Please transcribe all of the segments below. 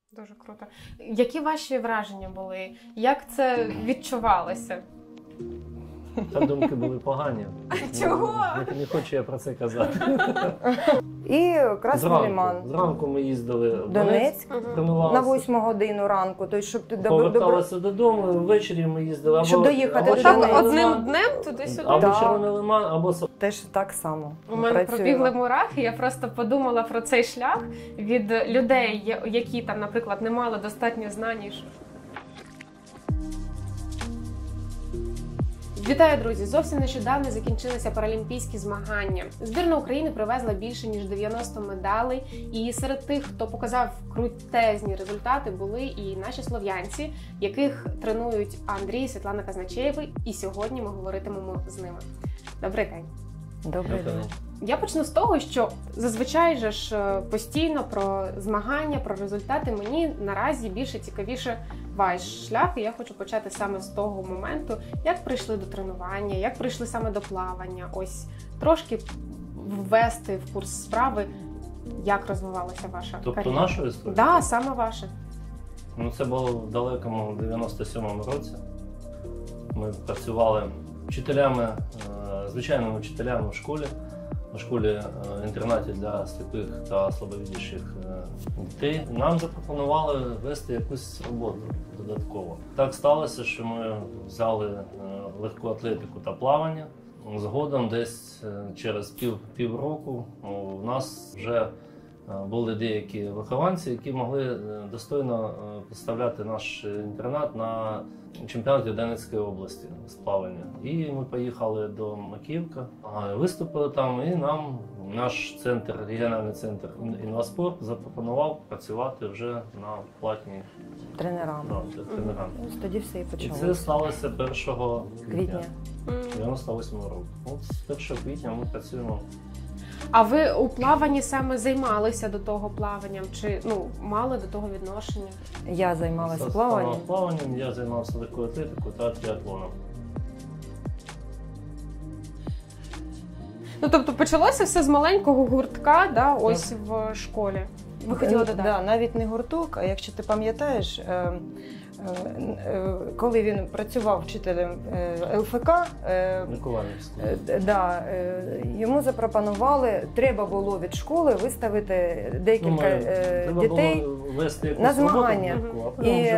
Дуже круто. Які ваші враження були? Як це відчувалося? Та думки були погані. Чого? Не хочу я про це казати. І Красний Лиман. Зранку ми їздили в Донецьк на 8 годину ранку. Тобто, щоб ти поверталися додому, ввечері ми їздили. Щоб доїхати до Так, одним днем туди-сюди? Або Червоний Лиман, або... Теж так само. У мене пробігли мурахи, я просто подумала про цей шлях від людей, які там, наприклад, не мали достатньо знань. Вітаю, друзі! Зовсім нещодавно закінчилися паралімпійські змагання. Збірна України привезла більше ніж 90 медалей, і серед тих, хто показав крутезні результати, були і наші слов'янці, яких тренують Андрій і Світлана Казначеєви, і сьогодні ми говоритимемо з ними. Добрий день! Добрий день! Я почну з того, що зазвичай же ж постійно про змагання, про результати мені наразі більше цікавіше ваш шлях. І я хочу почати саме з того моменту, як прийшли до тренування, як прийшли саме до плавання. Ось трошки ввести в курс справи, як розвивалася ваша кар'єра. Тобто нашу історію? Так, да, саме ваша. Ну, це було в далекому 97-му році. Ми працювали вчителями, звичайними вчителями в школі. У школі-інтернаті для сліпих та слабовидящих дітей. Нам запропонували вести якусь роботу додатково. Так сталося, що ми взяли легку атлетику та плавання. Згодом десь через півроку у нас вже були деякі вихованці, які могли достойно представляти наш інтернат на чемпіонаті Донецької області з плавання. І ми поїхали до Макіївки, виступили там, і нам наш центр, регіональний центр «Інваспорт» запропонував працювати вже на платній тренерами. Тоді все і почалося. І це сталося 1 квітня 98 року. От з 1 квітня ми працюємо. А ви у плаванні саме займалися до того плаванням? Чи мали до того відношення? Я займалася плаванням, я займався легкою атлетикою та тріатлоном. Тобто почалося все з маленького гуртка, да, ось в школі? Ви хотіли додати? Да, навіть не гурток, а якщо ти пам'ятаєш, коли він працював вчителем ЛФК, йому запропонували, треба було від школи виставити декілька дітей на змагання. І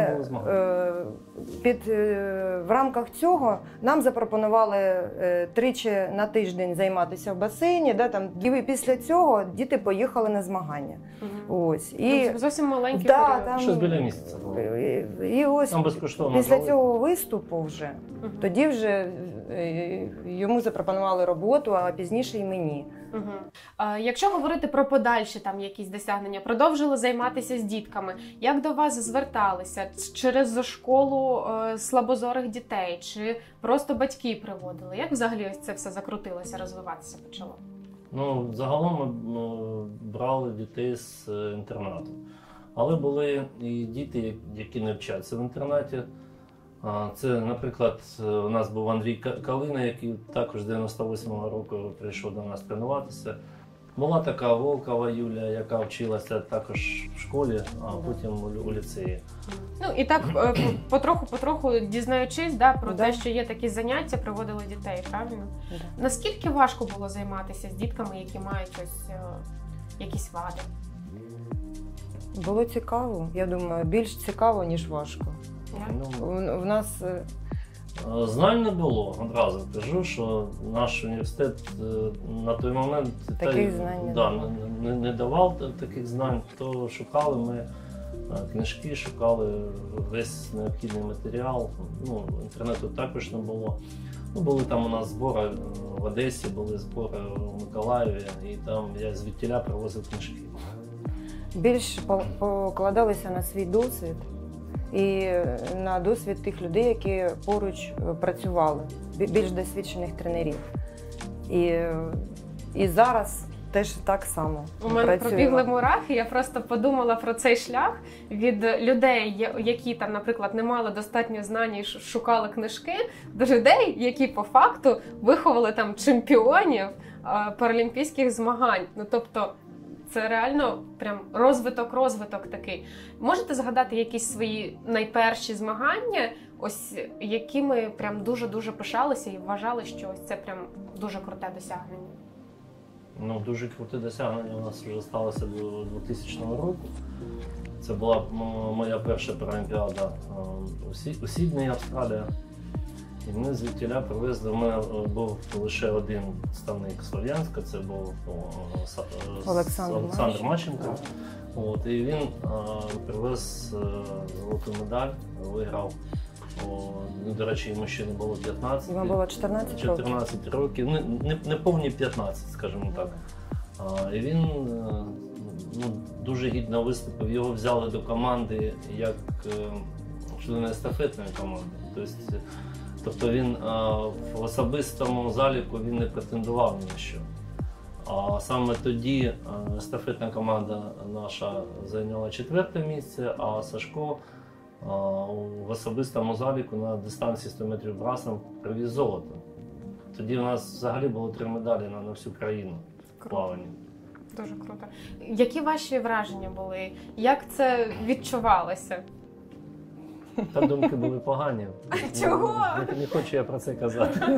в рамках цього нам запропонували тричі на тиждень займатися в басейні. І після цього діти поїхали на змагання. Ось. І зовсім маленький період. Щось біля місяця було. І ось після цього виступу вже, тоді вже йому запропонували роботу, а пізніше і мені. Якщо говорити про подальші там якісь досягнення, продовжили займатися з дітками, як до вас зверталися? Через школу слабозорих дітей, чи просто батьки приводили? Як взагалі ось це все закрутилося, розвиватися почало? Загалом ми брали дітей з інтернату. Але були і діти, які не вчаться в інтернаті. Це, наприклад, у нас був Андрій Калина, який також з 98-го року прийшов до нас тренуватися. Була така Волкова Юлія, яка вчилася також в школі, а потім у ліцеї. І так потроху дізнаючись про те, що є такі заняття, приводили дітей, правильно? Наскільки важко було займатися з дітками, які мають ось якісь вади? Було цікаво, я думаю, більш цікаво, ніж важко. У нас знань не було, одразу кажу, що наш університет на той момент таких знань не давав таких знань, то шукали ми книжки, шукали весь необхідний матеріал, інтернету також не було. Були там у нас збори в Одесі, були збори в Миколаєві, і там я звідтіля привозив книжки. Більш покладалися на свій досвід і на досвід тих людей, які поруч працювали, більш досвідчених тренерів. І зараз теж так само. У мене пробігли мурахи, я просто подумала про цей шлях від людей, які там, наприклад, не мали достатньо знань і шукали книжки, до людей, які по факту виховали там чемпіонів паралімпійських змагань. Тобто Це реально прям розвиток такий. Можете згадати якісь свої найперші змагання, ось якими прям дуже-дуже пишалися і вважали, що ось це прям дуже круте досягнення? Ну, дуже круте досягнення у нас вже сталося до 2000 року. Це була моя перша паралімпіада у Сіднеї, Австралія. І ми звідтіля привезли, у мене був лише один представник Слов'янська, це був Олександр Маченко. От, і він привез золоту медаль, виграв. До речі, йому ще не було 15. Йому було 14 років. Не повні 15, скажімо так. І він дуже гідно виступив. Його взяли до команди як член естафетної команди. Тобто він в особистому заліку він не претендував ні на що. А саме тоді естафетна команда наша зайняла 4-те місце, а Сашко в особистому заліку на дистанції 100 метрів брасом привіз золото. Тоді у нас взагалі було 3 медалі на всю країну в плаванні. Дуже круто. Які ваші враження були? Як це відчувалося? Та думки були погані. Чого? Не хочу я про це казати.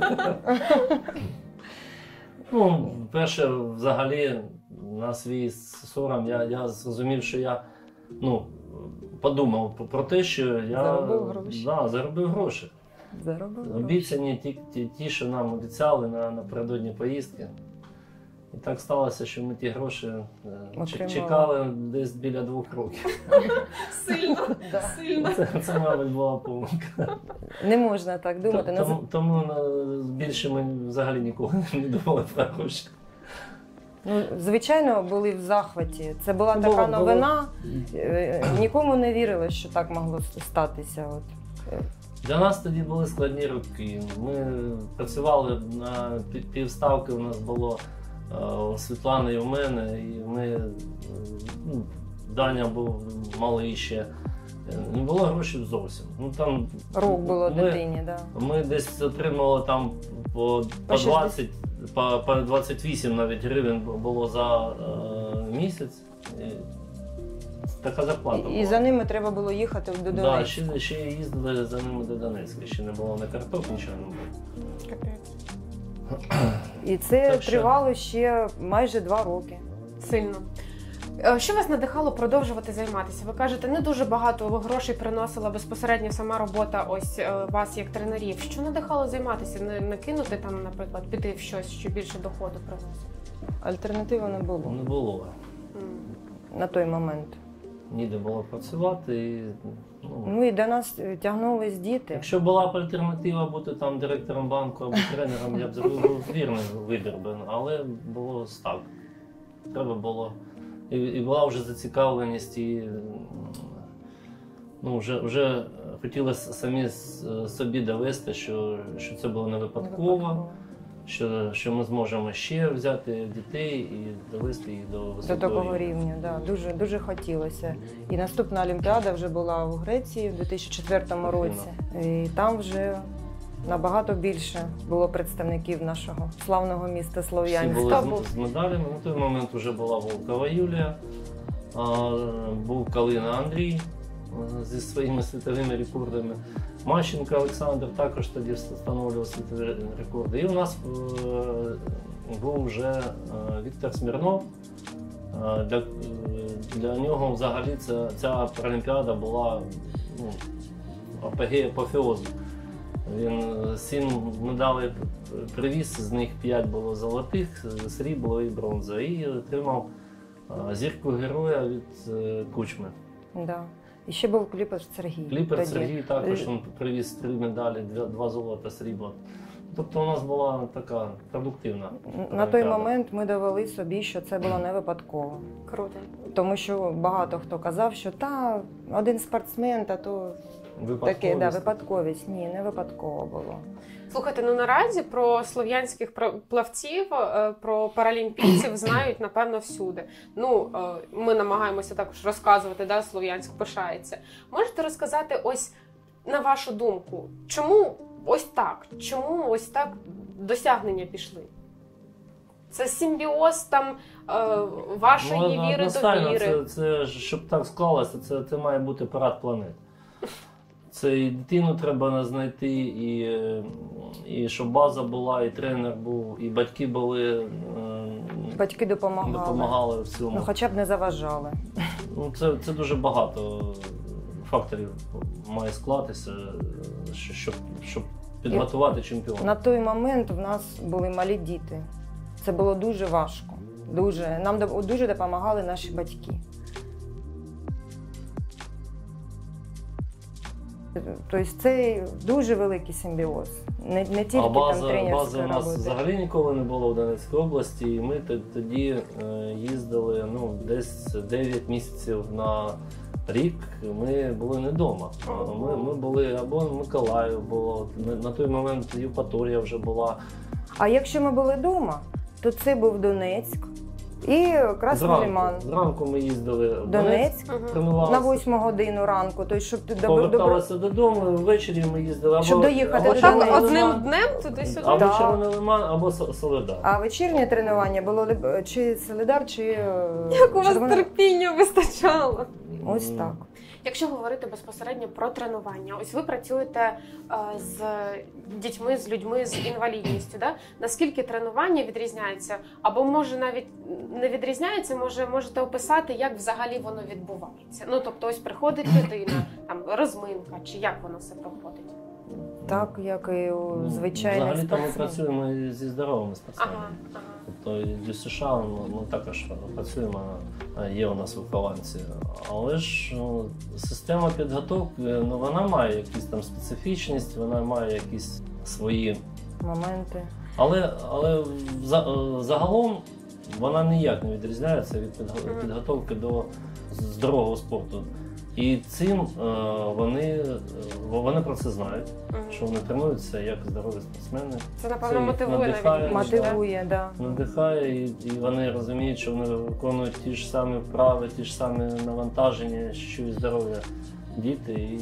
Перше, взагалі, на свій сором я зрозумів, що я подумав про те, що я заробив гроші. Обіцяні ті, що нам обіцяли напередодні поїздки. І так сталося, що ми ті гроші чекали десь біля 2 років. Сильно. Це, мабуть, була помилка. Не можна так думати. Тому більше ми взагалі ніколи не думали про гроші. Звичайно, були в захваті. Це була така новина. Нікому не вірили, що так могло статися. Для нас тоді були складні роки. Ми працювали на півставки, у нас було у Світлани і у мене, і Даня був малий ще. Не було грошей зовсім. Рок було дитині, так. Ми десь отримували там по 20, по 28 навіть гривень було за місяць. Така зарплата була. І за ними треба було їхати до Донецька. Так, ще їздили за ними до Донецька. Ще не було на карток, нічого не було. Капець. І це тривало ще майже 2 роки. Сильно. Що вас надихало продовжувати займатися? Ви кажете, не дуже багато грошей приносила безпосередньо сама робота ось вас як тренерів. Що надихало займатися? Не кинути там, наприклад, піти в щось, що більше доходу приносить? Альтернативи не було. Не було. На той момент. Ніде було працювати. І до нас тягнулись діти. Якщо була б альтернатива бути там директором банку або тренером, я б зробив вірний вибір, але було так. Треба було. І була вже зацікавленість, і вже хотілося самі собі довести, що це було не випадково, що ми зможемо ще взяти дітей і довести їх до високого до такого рівня. Да. Дуже, дуже хотілося. І наступна Олімпіада вже була у Греції в 2004 році. І там вже набагато більше було представників нашого славного міста Слов'янська. Всі були з медалями. На той момент вже була Волкова Юлія, був Калина Андрій зі своїми світовими рекордами. Маченко Олександр також тоді встановлював світові рекорди. І у нас був вже Віктор Смірнов. Для нього взагалі ця паралімпіада була апогея апофеозу. Він 7 медалей привіз, з них 5 було золотих, срібло і бронза. І отримав зірку героя від Кучми. Да. І ще був Кліпер Сергій. Кліпер Сергій також він привіз 3 медалі, 2 золота, срібла. Тобто у нас була така продуктивна. На той момент ми довели собі, що це було не випадково. Круто. Тому що багато хто казав, що один спортсмен, то таке, випадковість. Ні, не випадково було. Слухайте, наразі про слов'янських плавців, про паралімпійців знають, напевно, всюди. Ми намагаємося також розказувати, Слов'янськ пишається. Можете розказати, ось, на вашу думку, чому ось так? Чому ось так досягнення пішли? Це симбіоз вашої віри, одностайно, довіри? це, щоб так склалося, це має бути парад планет. Це і дитину треба знайти, і щоб база була, і тренер був, і батьки були. Батьки допомагали в цьому. Ну, хоча б не заважали. Ну, це дуже багато факторів має склатися, щоб підготувати чемпіона. На той момент в нас були малі діти. Це було дуже важко. Нам дуже допомагали наші батьки. Тобто це дуже великий симбіоз. Не тільки там бази тренерська у нас робота. взагалі ніколи не було в Донецькій області, і ми тоді їздили десь 9 місяців на рік, ми були не вдома. Ми були або в Миколаїв, було, на той момент Євпаторія вже була. А якщо ми були вдома, то це був Донецьк і Красний Лиман. Зранку ми їздили в Донецьк тренувалися. на 8 годину ранку. Тобто, щоб ти Поверталися додому, ввечері ми їздили Щоб доїхати або до Червоний Донецька. Одним Лиман, днем туди-сюди? або Так. Червоний Лиман, або Солидар. А вечірнє тренування було чи Солидар, чи Як у вас Червоний- терпіння вистачало? Ось так. Якщо говорити безпосередньо про тренування, ось ви працюєте з дітьми, з людьми з інвалідністю, да? Наскільки тренування відрізняється? Або може навіть не відрізняється, можете описати, як взагалі воно відбувається? Ну, тобто ось приходить людина, там розминка, чи як воно все проходить? Так, як і у звичайних Взагалі там ми спортсменів. працюємо зі здоровими спортсменами. Ага. Тобто і для США ми також працюємо, є у нас вихованці. Але ж система підготовки, вона має якусь там специфічність, вона має якісь свої Моменти. Але загалом вона ніяк не відрізняється від підготовки до здорового спорту. І цим вони про це знають, що вони тренуються як здорові спортсмени. Це, напевно, їх мотивує надихає, навіть. Мотивує, да. Надихає, і вони розуміють, що вони виконують ті ж самі вправи, ті ж самі навантаження, що і здорові діти. І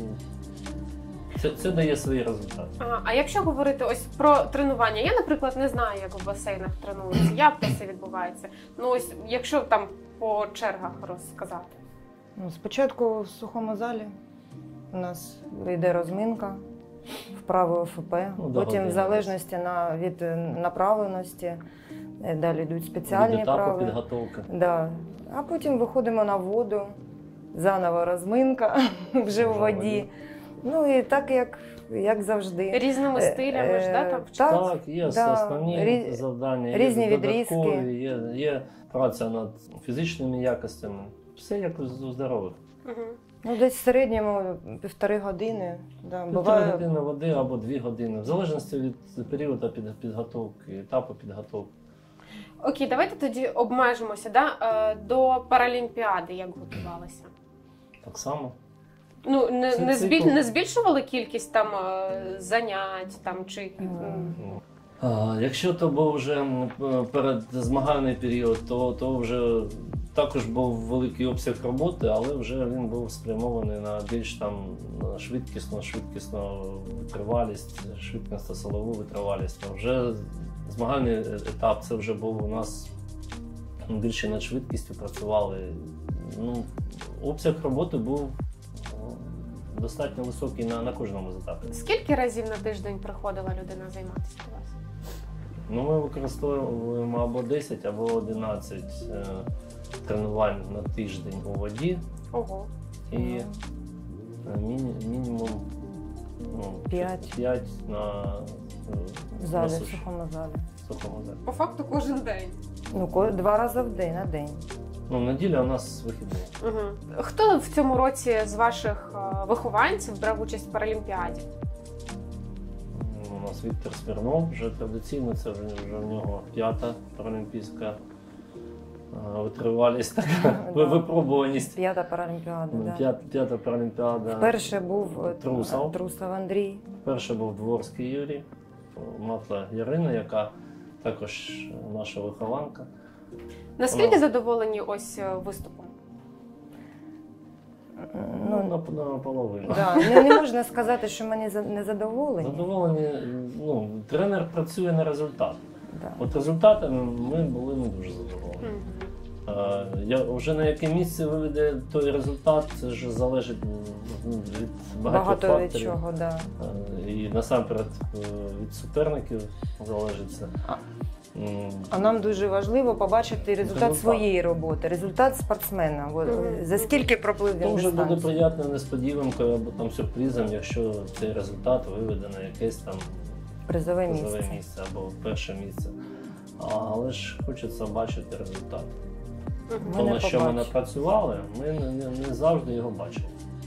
це дає свої результати. А якщо говорити ось про тренування, я, наприклад, не знаю, як в басейнах тренуються, як це відбувається. Ну ось, якщо там по чергах розказати. Ну, спочатку в сухому залі у нас йде розминка, вправи ОФП, потім в залежності від направленості, далі йдуть спеціальні Від етапу вправи. підготовки. Да. А потім виходимо на воду, заново розминка вже в воді. Ну і так, як завжди. Різними стилями ж, да, там вчаться? Так, є основні завдання, різні є відрізки. додаткові, є праця над фізичними якостями. Все як у здорових. Угу. Ну, десь в середньому 1,5 години. Да, 1,5 години води або 2 години, в залежності від періоду підготовки, етапу підготовки. Окей, давайте тоді обмежимося, да? До Паралімпіади як готувалися? Так само. Ну, Цикл. не збільшували кількість там занять там, чи... Якщо то був вже передзмагальний період, то вже також був великий обсяг роботи, але вже він був спрямований на більш там швидкісну витривалість, швидкісно-силову витривалість. А вже змагальний етап, це вже був у нас більше над швидкістю працювали. Ну, обсяг роботи був достатньо високий на кожному з етапів. Скільки разів на тиждень приходила людина займатися у вас? Ну, ми використовуємо або 10, або 11 тренувань на тиждень у воді. Ого. І мінімум 5 в залі, на в суші. сухому залі. Сухому залі. По факту кожен день. Ну, 2 рази в день, на день. Ну, неділя у нас вихідний. Угу. Хто в цьому році з ваших вихованців брав участь в Паралімпіаді? У нас Віктор Смірнов, вже традиційно, це вже в нього 5-та паралімпійська витривалість, така випробуваність. 5-та паралімпіада, да. 5-та паралімпіада. Вперше був Трусов. Андрій. Вперше був Дворський Юрій, Матла Ярина, яка також наша вихованка. Наскільки задоволені ось виступом? Ну, наполовину. Да. Не можна сказати, що ми не задоволені. Задоволені, тренер працює на результат. Да. От результатами ми були не дуже задоволені. Угу. Вже на яке місце виведе той результат, це ж залежить від багатьох Багато факторів. від чого, да. І насамперед від суперників залежить це. А нам дуже важливо побачити результат Результат. своєї роботи, результат спортсмена. От, за скільки проплив То він вже буде дистанцію? приємною несподіванкою або там сюрпризом, якщо цей результат виведе на якесь там Призове призове місце. місце або перше місце. Але ж хочеться бачити результат. Ми То, не на що ми побачимо. напрацювали, ми не завжди його бачили.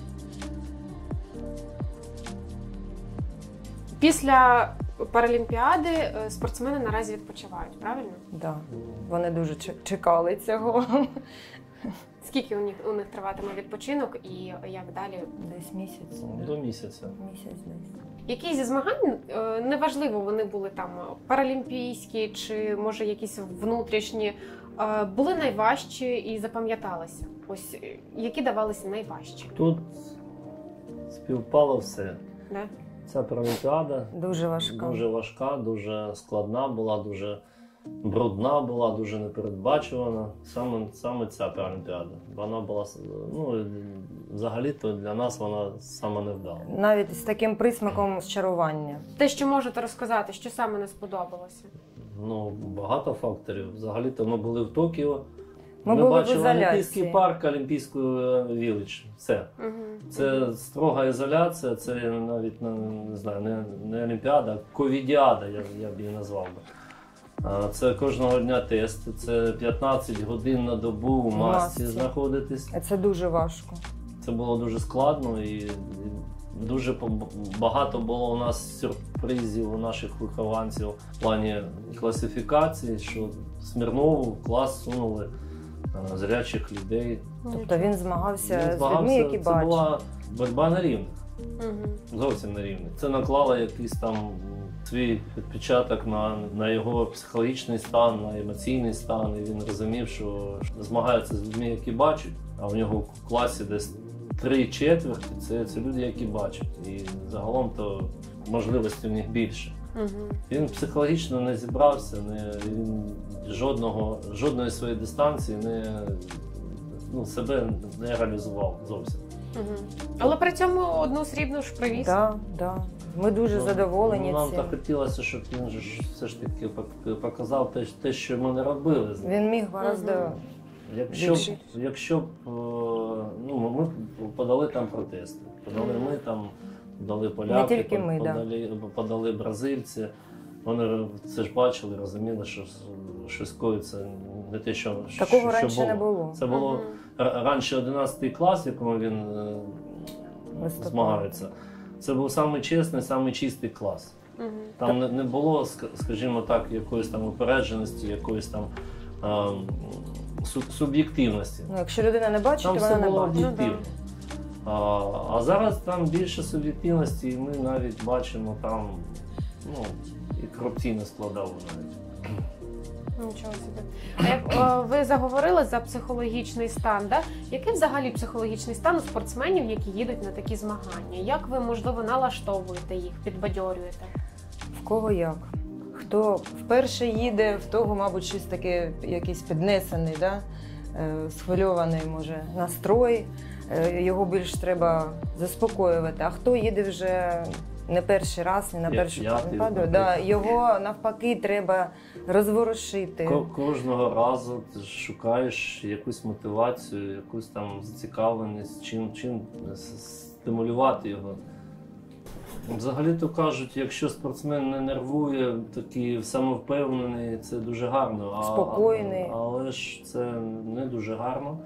Після Паралімпіади спортсмени наразі відпочивають, правильно? Да. Вони дуже чекали цього. Скільки у них триватиме відпочинок і як далі? Десь місяць. До місяця. Місяць десь. Які зі змагань, неважливо, вони були там паралімпійські чи може якісь внутрішні, були найважчі і запам'яталися? Ось які давалися найважчі? Тут співпало все. Да? Ця паралімпіада Дуже важка. дуже важка, дуже складна була, дуже брудна була, дуже непередбачувана. Саме ця паралімпіада. Вона була, ну, взагалі-то для нас вона саме невдала. Навіть з таким присмаком зчарування. Те, що можете розказати, що саме не сподобалося? Ну, багато факторів. Взагалі-то ми були в Токіо. Ми були в бачили ізоляції. Олімпійський парк, Олімпійську Вілледж. Все. Угу. Це строга ізоляція, це навіть не знаю, не Олімпіада, а ковідіада, я б її назвав би. Це кожного дня тести, це 15 годин на добу в масці знаходитись. Це дуже важко. Це було дуже складно і дуже багато було у нас сюрпризів у наших вихованців в плані класифікації, що Смірнову в клас сунули зрячих людей. Тобто він змагався Він з змагався, людьми, які це бачать. була боротьба на рівних. Угу. Зовсім на рівні. Це наклало якийсь там свій відпечаток на його психологічний стан, на емоційний стан. І він розумів, що змагається з людьми, які бачать, а в нього в класі десь 3/4 це люди, які бачать. І загалом то можливості в них більше. Угу. Він психологічно не зібрався, він жодної своєї дистанції себе не реалізував зовсім. Угу. Але при цьому одну срібну ж привіз. Да, да. Ми дуже задоволені Нам цим. так хотілося, щоб він же ж все ж таки показав те, що ми не робили. Він міг гораздо Якщо б ми подали там протести, подали поляки, Не тільки ми, подали бразильці. Вони це ж бачили, розуміли, що щось коїться не те, що такого що раніше не було. Це було раніше 11 клас, в якому він змагається. Це був самий чесний, самий чистий клас. Угу. Там не було, скажімо так, якоїсь там упередженості, якоїсь там суб'єктивності. Ну, якщо людина не бачить, Там то все вона не було бачить. об'єктивно. А зараз там більше суб'єктивності, і ми навіть бачимо там і корупційну складову навіть. Нічого собі. А як ви заговорили за психологічний стан, да? Який взагалі психологічний стан у спортсменів, які їдуть на такі змагання? Як ви, можливо, налаштовуєте їх, підбадьорюєте? В кого як? Хто вперше їде, в того, мабуть, щось таке, якийсь піднесений, да? Схвильований, може, настрой. Його більш треба заспокоювати. А хто їде вже не перший раз, не на першу паралімпіаду, да, його навпаки треба розворушити. Кожного разу ти шукаєш якусь мотивацію, якусь там зацікавленість, чим стимулювати його. Взагалі-то кажуть, якщо спортсмен не нервує, такий самовпевнений, це дуже гарно. Спокійний. Але ж це не дуже гарно.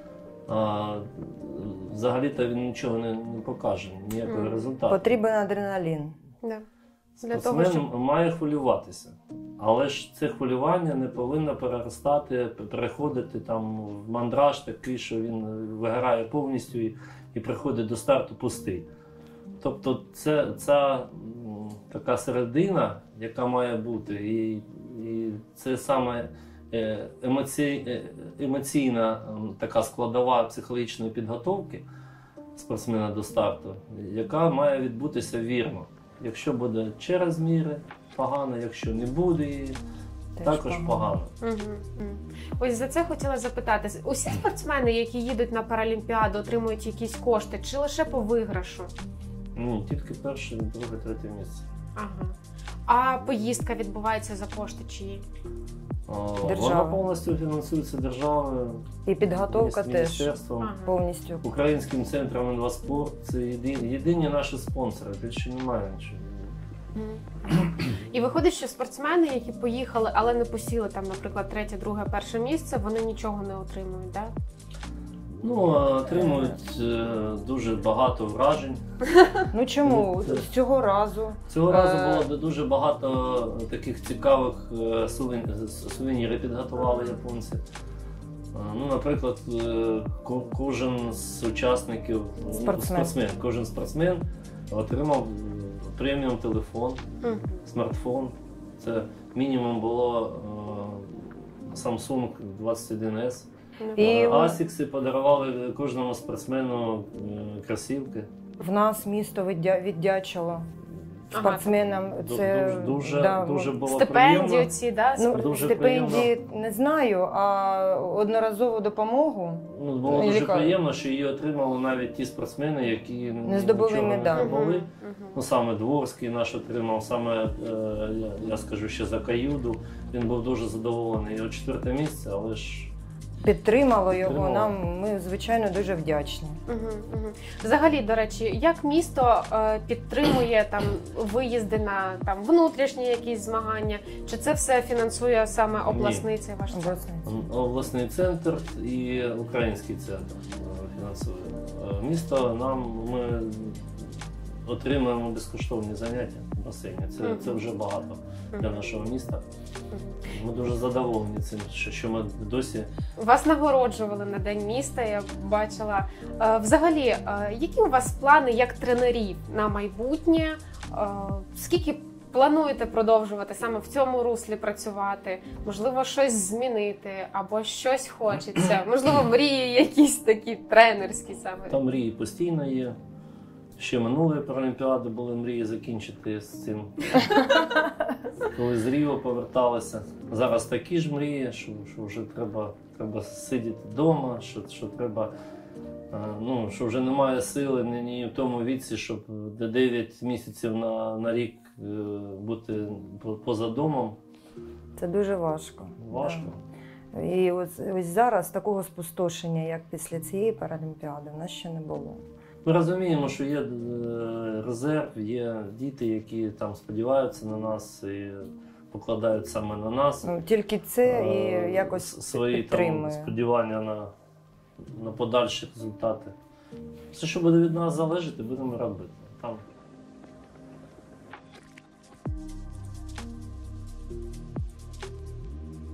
Взагалі-то він нічого не покаже, ніякого результату. Потрібен адреналін. Да. Спортсмен має хвилюватися, але ж це хвилювання не повинно переходити там в мандраж такий, що він виграє повністю і приходить до старту пустий. Тобто ця така середина, яка має бути, і це саме емоційна така складова психологічної підготовки спортсмена до старту, яка має відбутися вірно. Якщо буде через міри, погано, якщо не буде, також погано. Ось за це хотіла запитати. Усі спортсмени, які їдуть на Паралімпіаду, отримують якісь кошти, чи лише по виграшу? Ні, тільки перше, друге, третє місце. Ага. А поїздка відбувається за кошти чиї? Вона повністю фінансується державою, І підготовка теж міністерством, повністю. Українським центром інваспорт. Це єдині наші спонсори, більше немає нічого. І виходить, що спортсмени, які поїхали, але не посіли там, наприклад, третє, друге, перше місце, вони нічого не отримують, так? Ну, отримують дуже багато вражень. Ну чому? Цього разу. Цього разу було дуже багато таких цікавих сувенірів підготували японці. Ну, наприклад, кожен з учасників, кожен спортсмен отримав преміум телефон, смартфон. Це мінімум було Samsung 21S. І Асікси подарували кожному спортсмену кросівки. в нас місто віддячило спортсменам. Це дуже було стипендії приємно. ці, да? Дуже стипендії не знаю, а одноразову допомогу. Ну, було дуже приємно, що її отримали навіть ті спортсмени, які не здобули медаль. Ну, саме Дворський наш отримав, саме, я скажу, ще за Каюду. Він був дуже задоволений. Його 4-те місце, але ж підтримало його. Ми, звичайно, дуже вдячні. Взагалі, до речі, як місто підтримує там виїзди на там внутрішні якісь змагання? Чи це все фінансує саме обласний цей ваш центр? Обласний центр і український центр фінансує. Місто ми отримуємо безкоштовні заняття в басейні. Це вже багато для нашого міста. Ми дуже задоволені цим, що ми досі... Вас нагороджували на День міста, я бачила. Взагалі, які у вас плани як тренерів на майбутнє? Скільки плануєте продовжувати саме в цьому руслі працювати? Можливо, щось змінити або щось хочеться? Можливо, мрії якісь такі тренерські саме? Там мрії постійно є. Ще минулої Паралімпіади були мрії закінчити з цим. Коли з Ріо поверталися. Зараз такі ж мрії, що вже треба сидіти вдома, що треба, ну, що вже немає сили ні в тому віці, щоб 9 місяців на рік бути поза домом. Це дуже важко. Важко. Да. І ось зараз такого спустошення, як після цієї Паралімпіади, в нас ще не було. Ми розуміємо, що є резерв, є діти, які там сподіваються на нас і покладають саме на нас. Ну, тільки це і якось свої підтримує. Там сподівання на подальші результати. Все, що буде від нас залежати, будемо робити. Там